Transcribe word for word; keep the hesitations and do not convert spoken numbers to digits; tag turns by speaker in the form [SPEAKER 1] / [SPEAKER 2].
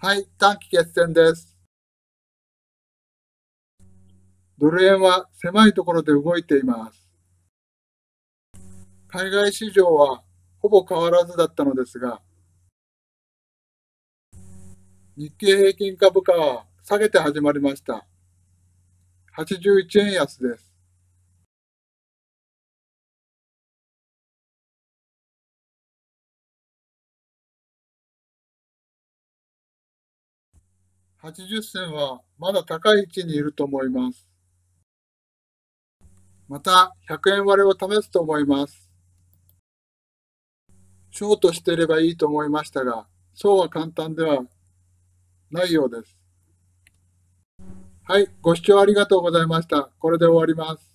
[SPEAKER 1] はい、短期決戦です。ドル円は狭いところで動いています。海外市場はほぼ変わらずだったのですが、日経平均株価は下げて始まりました。はちじゅういちえん安です。はちじゅっせんはまだ高い位置にいると思います。またひゃくえん割れを試すと思います。ショートしていればいいと思いましたが、そうは簡単ではないようです。はい、ご視聴ありがとうございました。これで終わります。